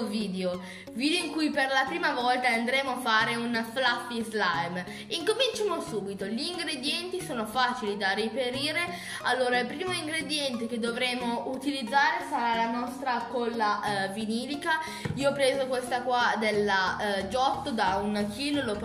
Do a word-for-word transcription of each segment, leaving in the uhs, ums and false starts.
nuovo video, video in cui per la prima volta andremo a fare un fluffy slime. Incominciamo subito. Gli ingredienti sono facili da reperire. Allora, il primo ingrediente che dovremo utilizzare sarà la nostra colla eh, vinilica. Io ho preso questa qua della eh, Giotto da un chilo, l'ho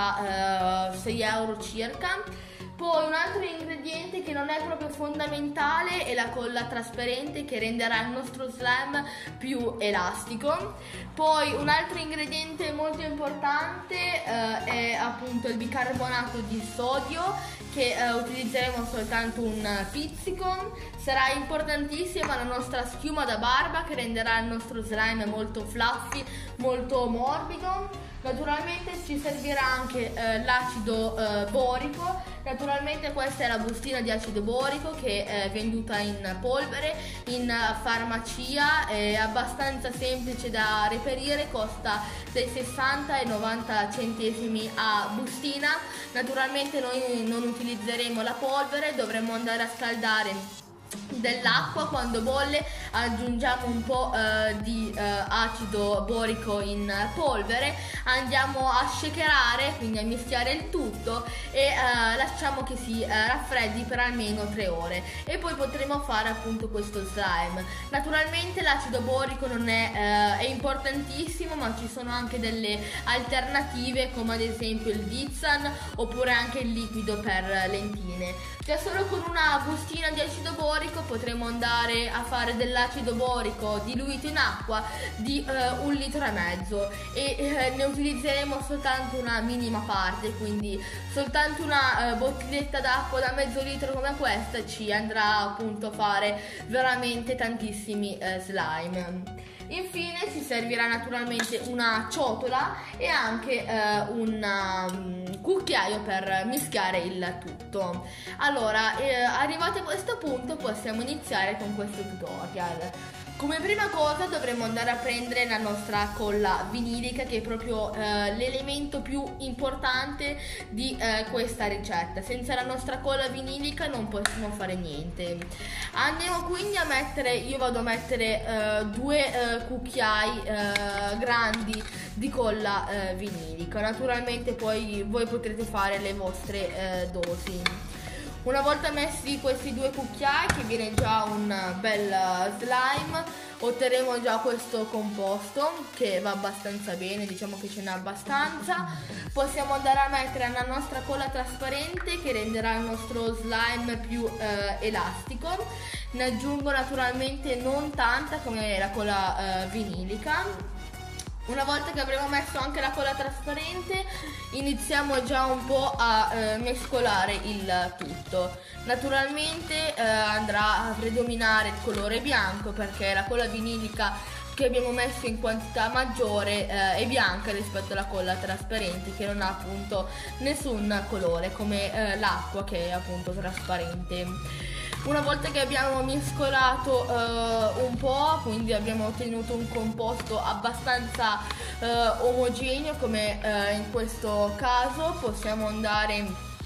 pagata eh, sei euro circa. Poi un altro ingrediente che non è proprio fondamentale è la colla trasparente, che renderà il nostro slime più elastico. Poi un altro ingrediente molto importante eh, è appunto il bicarbonato di sodio, che eh, utilizzeremo soltanto un pizzico. Sarà importantissima la nostra schiuma da barba, che renderà il nostro slime molto fluffy, molto morbido. Naturalmente ci servirà anche eh, l'acido eh, borico. Naturalmente questa è la bustina di acido borico che è venduta in polvere in farmacia, è abbastanza semplice da reperire, costa dai sessanta ai novanta centesimi a bustina. Naturalmente noi non utilizzeremo la polvere, dovremo andare a scaldare dell'acqua. Quando bolle aggiungiamo un po' eh, di eh, acido borico in polvere, andiamo a shakerare, quindi a mischiare il tutto, e eh, lasciamo che si eh, raffreddi per almeno tre ore e poi potremo fare appunto questo slime. Naturalmente l'acido borico non è, eh, è importantissimo, ma ci sono anche delle alternative, come ad esempio il Dizan oppure anche il liquido per lentine. Già solo con una bustina di acido borico potremo andare a fare dell'acido borico diluito in acqua di eh, un litro e mezzo, e eh, ne utilizzeremo soltanto una minima parte, quindi soltanto una eh, bottiglietta d'acqua da mezzo litro come questa ci andrà appunto a fare veramente tantissimi eh, slime. Infine ci servirà naturalmente una ciotola e anche eh, un um, cucchiaio per mischiare il tutto. Allora, eh, arrivati a questo punto possiamo iniziare con questo tutorial. Come prima cosa dovremo andare a prendere la nostra colla vinilica, che è proprio eh, l'elemento più importante di eh, questa ricetta. Senza la nostra colla vinilica non possiamo fare niente. Andiamo quindi a mettere, io vado a mettere eh, due eh, cucchiai eh, grandi di colla eh, vinilica. Naturalmente poi voi potrete fare le vostre eh, dosi. Una volta messi questi due cucchiai, che viene già un bel slime, otterremo già questo composto che va abbastanza bene, diciamo che ce n'è abbastanza. Possiamo andare a mettere la nostra colla trasparente, che renderà il nostro slime più eh, elastico. Ne aggiungo naturalmente non tanta come la colla eh, vinilica. Una volta che avremo messo anche la colla trasparente, iniziamo già un po' a eh, mescolare il tutto. Naturalmente eh, andrà a predominare il colore bianco, perché la colla vinilica che abbiamo messo in quantità maggiore eh, è bianca rispetto alla colla trasparente, che non ha appunto nessun colore, come eh, l'acqua, che è appunto trasparente. Una volta che abbiamo mescolato uh, un po', quindi abbiamo ottenuto un composto abbastanza uh, omogeneo come uh, in questo caso, possiamo andare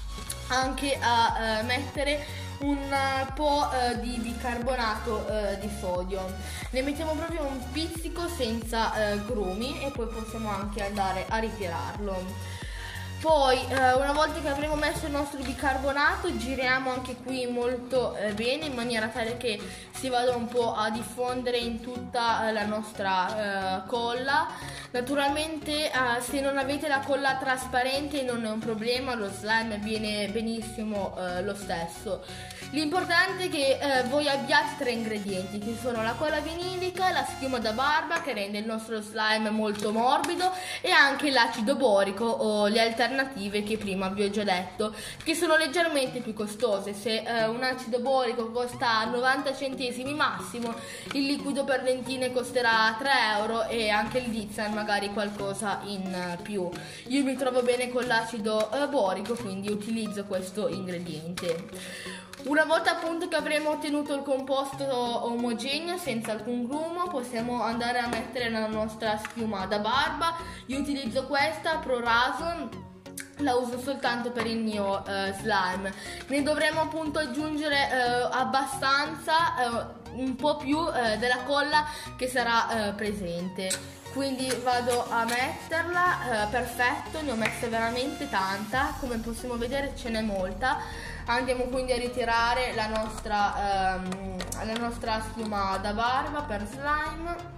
anche a uh, mettere un po' uh, di bicarbonato uh, di sodio. Ne mettiamo proprio un pizzico senza uh, grumi, e poi possiamo anche andare a ritirarlo. Poi eh, una volta che avremo messo il nostro bicarbonato, giriamo anche qui molto eh, bene, in maniera tale che si vada un po' a diffondere in tutta eh, la nostra eh, colla. Naturalmente eh, se non avete la colla trasparente non è un problema, lo slime viene benissimo eh, lo stesso. L'importante è che eh, voi abbiate tre ingredienti, che sono la colla vinilica, la schiuma da barba, che rende il nostro slime molto morbido, e anche l'acido borico o le alternative che prima vi ho già detto, che sono leggermente più costose. Se eh, un acido borico costa novanta centesimi massimo, il liquido per lentine costerà tre euro, e anche il Dizan magari qualcosa in più. Io mi trovo bene con l'acido eh, borico, quindi utilizzo questo ingrediente. Una volta appunto che avremo ottenuto il composto omogeneo senza alcun grumo, possiamo andare a mettere la nostra schiuma da barba. Io utilizzo questa Pro Raso, la uso soltanto per il mio eh, slime. Ne dovremo appunto aggiungere eh, abbastanza, eh, un po' più eh, della colla che sarà eh, presente. quindi vado a metterla. eh, perfetto, ne ho messa veramente tanta, come possiamo vedere ce n'è molta. Andiamo quindi a ritirare la nostra, ehm, la nostra schiuma da barba per slime.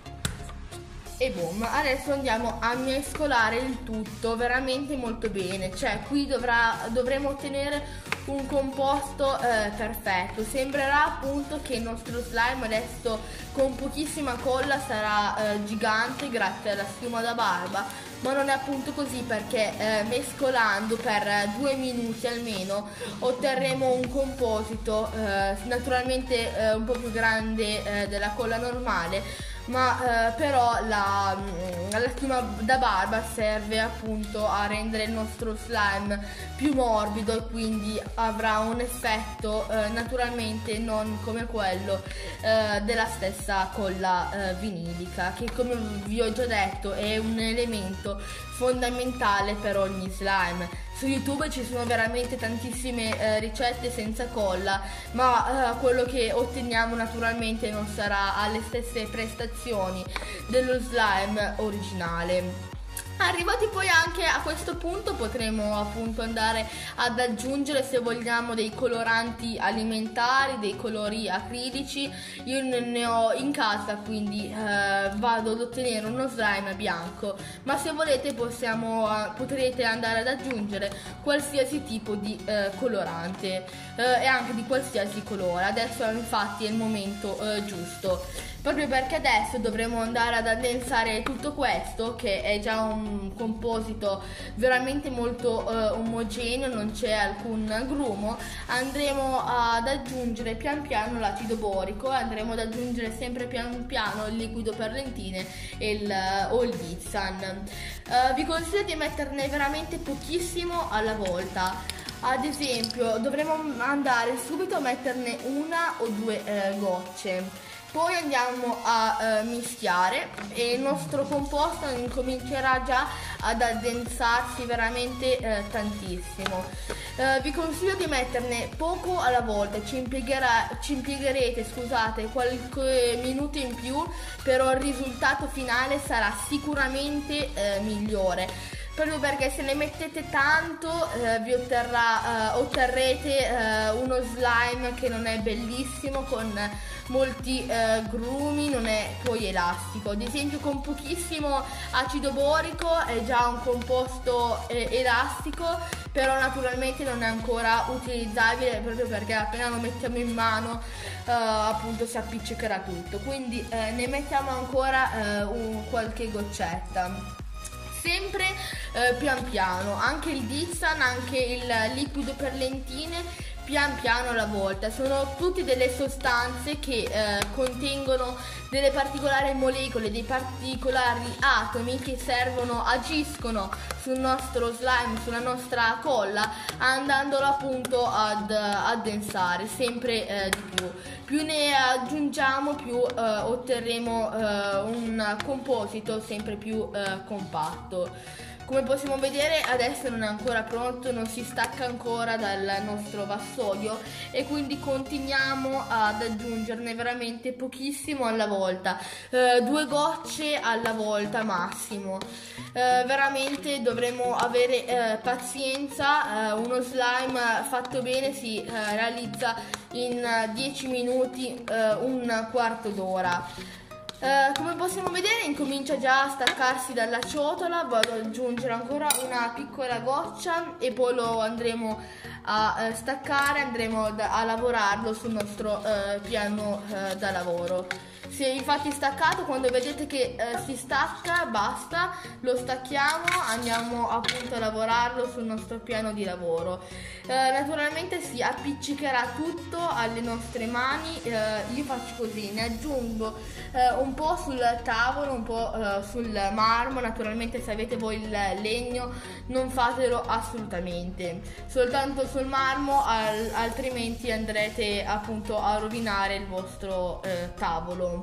E boom, adesso andiamo a mescolare il tutto veramente molto bene, cioè qui dovrà, dovremo ottenere un composto eh, perfetto. Sembrerà appunto che il nostro slime adesso con pochissima colla sarà eh, gigante grazie alla schiuma da barba, ma non è appunto così, perché eh, mescolando per due minuti almeno otterremo un composito eh, naturalmente eh, un po' più grande eh, della colla normale, ma eh, però la, la schiuma da barba serve appunto a rendere il nostro slime più morbido e quindi avrà un effetto eh, naturalmente non come quello eh, della stessa colla eh, vinilica, che come vi ho già detto è un elemento fondamentale per ogni slime. Su YouTube ci sono veramente tantissime eh, ricette senza colla, ma eh, quello che otteniamo naturalmente non sarà alle stesse prestazioni dello slime originale. Arrivati poi anche a questo punto potremo appunto andare ad aggiungere, se vogliamo, dei coloranti alimentari, dei colori acrilici. Io ne ho in casa, quindi eh, vado ad ottenere uno slime bianco, ma se volete possiamo, potrete andare ad aggiungere qualsiasi tipo di eh, colorante eh, e anche di qualsiasi colore. Adesso infatti è il momento eh, giusto, proprio perché adesso dovremo andare ad addensare tutto questo, che è già un composito veramente molto eh, omogeneo, non c'è alcun grumo. Andremo ad aggiungere pian piano l'acido borico, andremo ad aggiungere sempre pian piano il liquido per lentine e il, o il Dixan. Uh, vi consiglio di metterne veramente pochissimo alla volta. Ad esempio dovremo andare subito a metterne una o due eh, gocce. Poi andiamo a eh, mischiare e il nostro composto incomincerà già ad addensarsi veramente eh, tantissimo. Eh, vi consiglio di metterne poco alla volta, ci, ci impiegherete scusate, qualche minuto in più, però il risultato finale sarà sicuramente eh, migliore. Proprio perché se ne mettete tanto eh, vi otterrà, eh, otterrete eh, uno slime che non è bellissimo, con molti eh, grumi, non è poi elastico. Ad esempio con pochissimo acido borico è già un composto eh, elastico, però naturalmente non è ancora utilizzabile, proprio perché appena lo mettiamo in mano eh, appunto si appiccicherà tutto. Quindi eh, ne mettiamo ancora eh, un, qualche goccetta. Sempre eh, pian piano, anche il Dixan, anche il liquido per lentine, pian piano alla volta. Sono tutte delle sostanze che eh, contengono delle particolari molecole, dei particolari atomi che servono, agiscono sul nostro slime, sulla nostra colla, andandolo appunto ad addensare sempre eh, di più. Più ne aggiungiamo, più eh, otterremo eh, un composito sempre più eh, compatto. Come possiamo vedere adesso non è ancora pronto, non si stacca ancora dal nostro vassoio e quindi continuiamo ad aggiungerne veramente pochissimo alla volta, eh, due gocce alla volta massimo. Eh, veramente dovremo avere eh, pazienza. Eh, uno slime fatto bene si eh, realizza in dieci minuti, eh, un quarto d'ora. Uh, come possiamo vedere incomincia già a staccarsi dalla ciotola. Vado ad aggiungere ancora una piccola goccia e poi lo andremo a uh, staccare, andremo da, a lavorarlo sul nostro uh, piano uh, da lavoro. Si è infatti staccato, quando vedete che uh, si stacca basta, lo stacchiamo, andiamo appunto a lavorarlo sul nostro piano di lavoro. Uh, naturalmente si appiccicherà tutto alle nostre mani. Uh, io faccio così, ne aggiungo uh, un po' sul tavolo, un po' uh, sul marmo. Naturalmente se avete voi il legno non fatelo assolutamente, soltanto sul marmo, al, altrimenti andrete appunto a rovinare il vostro uh, tavolo.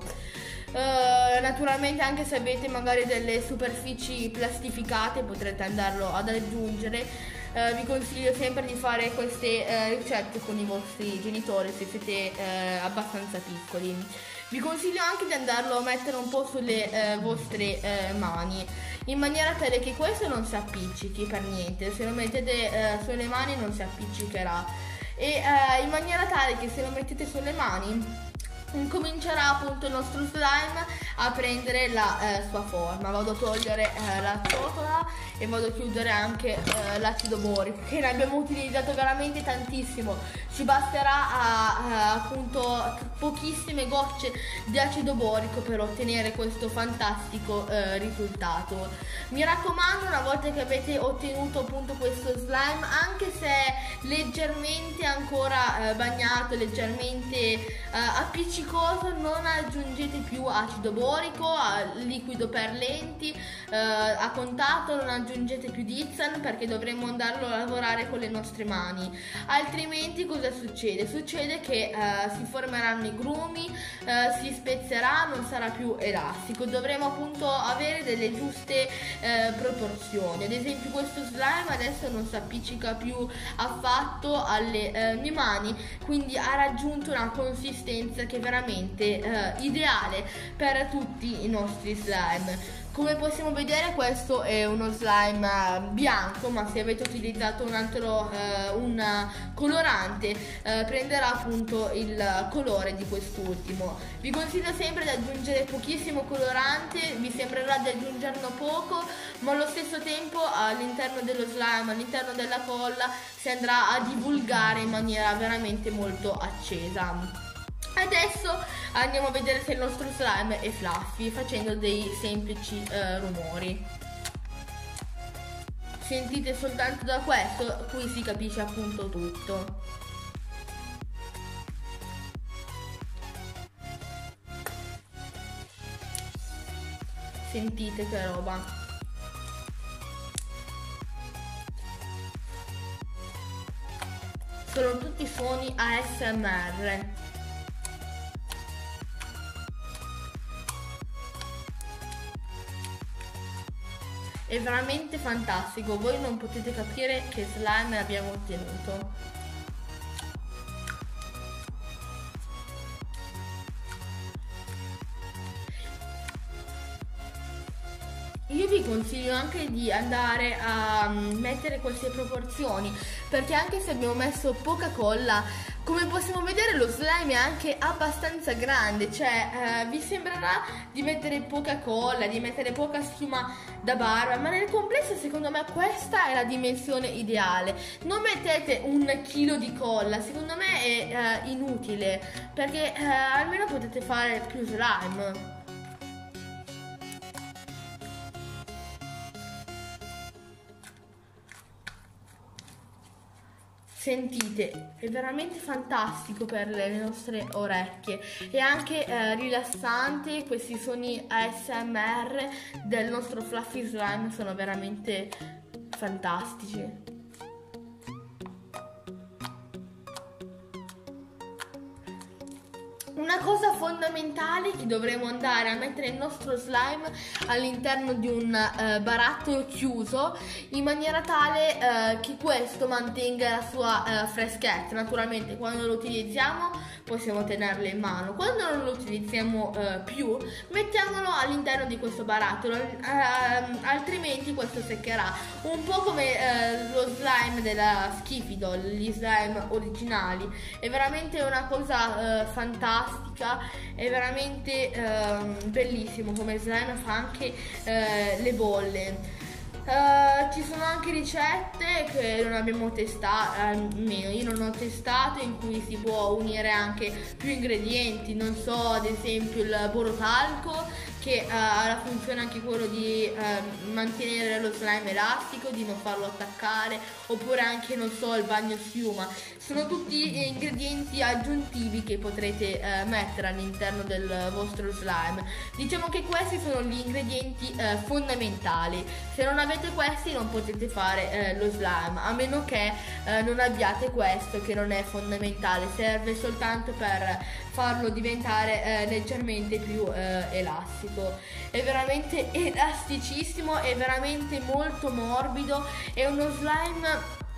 Uh, naturalmente anche se avete magari delle superfici plastificate potrete andarlo ad aggiungere. Uh, vi consiglio sempre di fare queste uh, ricette con i vostri genitori se siete uh, abbastanza piccoli. Vi consiglio anche di andarlo a mettere un po' sulle eh, vostre eh, mani, in maniera tale che questo non si appiccichi per niente. Se lo mettete eh, sulle mani non si appiccicherà, e eh, in maniera tale che se lo mettete sulle mani incomincerà appunto il nostro slime a prendere la eh, sua forma. Vado a togliere eh, la ciotola e vado a chiudere anche eh, l'acido borico, che ne abbiamo utilizzato veramente tantissimo. Ci basterà a, a, appunto pochissime gocce di acido borico per ottenere questo fantastico eh, risultato. Mi raccomando, una volta che avete ottenuto appunto questo slime, anche se è leggermente ancora eh, bagnato, leggermente eh, appiccicato, non aggiungete più acido borico, a liquido per lenti, eh, a contatto, non aggiungete più Dixan, perché dovremo andarlo a lavorare con le nostre mani. Altrimenti cosa succede? Succede che eh, si formeranno i grumi, eh, si spezzerà, non sarà più elastico. Dovremo appunto avere delle giuste eh, proporzioni. Ad esempio questo slime adesso non si appiccica più affatto alle eh, mie mani, quindi ha raggiunto una consistenza che veramente eh, ideale per tutti i nostri slime. Come possiamo vedere, questo è uno slime bianco, ma se avete utilizzato un altro eh, un colorante eh, prenderà appunto il colore di quest'ultimo. Vi consiglio sempre di aggiungere pochissimo colorante, vi sembrerà di aggiungerne poco, ma allo stesso tempo all'interno dello slime, all'interno della colla, si andrà a divulgare in maniera veramente molto accesa. Adesso andiamo a vedere se il nostro slime è fluffy, facendo dei semplici eh, rumori. Sentite soltanto da questo, qui si capisce appunto tutto. Sentite che roba. Sono tutti suoni A S M R. È veramente fantastico, voi non potete capire che slime abbiamo ottenuto. Io vi consiglio anche di andare a mettere queste proporzioni, perché anche se abbiamo messo poca colla, come possiamo vedere lo slime è anche abbastanza grande, cioè eh, vi sembrerà di mettere poca colla, di mettere poca schiuma da barba, ma nel complesso secondo me questa è la dimensione ideale. Non mettete un chilo di colla, secondo me è eh, inutile, perché eh, almeno potete fare più slime. Sentite, è veramente fantastico per le nostre orecchie, è anche eh, rilassante. Questi suoni A S M R del nostro fluffy slime sono veramente fantastici. Una cosa fondamentale che dovremo andare a mettere il nostro slime all'interno di un eh, barattolo chiuso, in maniera tale eh, che questo mantenga la sua eh, freschezza. Naturalmente quando lo utilizziamo possiamo tenerlo in mano, quando non lo utilizziamo eh, più mettiamolo all'interno di questo barattolo, eh, altrimenti questo seccherà, un po' come eh, lo slime della Skippy Doll, gli slime originali. È veramente una cosa eh, fantastica, è veramente eh, bellissimo come slime, fa anche eh, le bolle. Uh, ci sono anche ricette che non abbiamo testato, almeno io non ho testato, in cui si può unire anche più ingredienti, non so, ad esempio il borotalco, che uh, ha la funzione anche quello di uh, mantenere lo slime elastico, di non farlo attaccare, oppure anche, non so, il bagno schiuma. Sono tutti ingredienti aggiuntivi che potrete uh, mettere all'interno del vostro slime. Diciamo che questi sono gli ingredienti uh, fondamentali. Se non avete questi non potete fare eh, lo slime, a meno che eh, non abbiate questo, che non è fondamentale, serve soltanto per farlo diventare eh, leggermente più eh, elastico. È veramente elasticissimo, è veramente molto morbido, è uno slime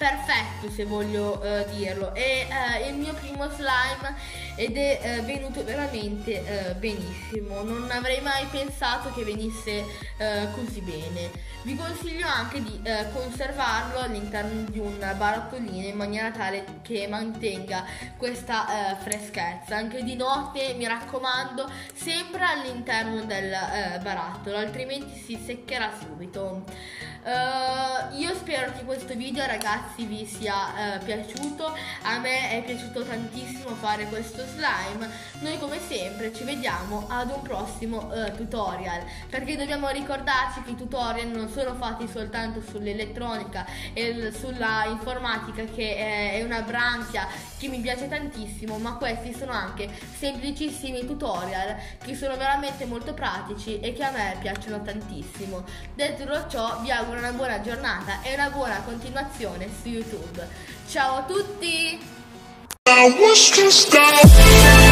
perfetto, se voglio eh, dirlo. È eh, il mio primo slime ed è eh, venuto veramente eh, benissimo. Non avrei mai pensato che venisse eh, così bene. Vi consiglio anche di eh, conservarlo all'interno di una barattolina in maniera tale che mantenga questa eh, freschezza. Anche di notte, mi raccomando, sempre all'interno del eh, barattolo, altrimenti si seccherà subito. Uh, io spero che questo video, ragazzi, vi sia uh, piaciuto. A me è piaciuto tantissimo fare questo slime. Noi come sempre ci vediamo ad un prossimo uh, tutorial, perché dobbiamo ricordarci che i tutorial non sono fatti soltanto sull'elettronica e sulla informatica, che è una branchia che mi piace tantissimo, ma questi sono anche semplicissimi tutorial che sono veramente molto pratici e che a me piacciono tantissimo. Detto ciò, vi auguro una buona giornata e una buona continuazione su YouTube. Ciao a tutti!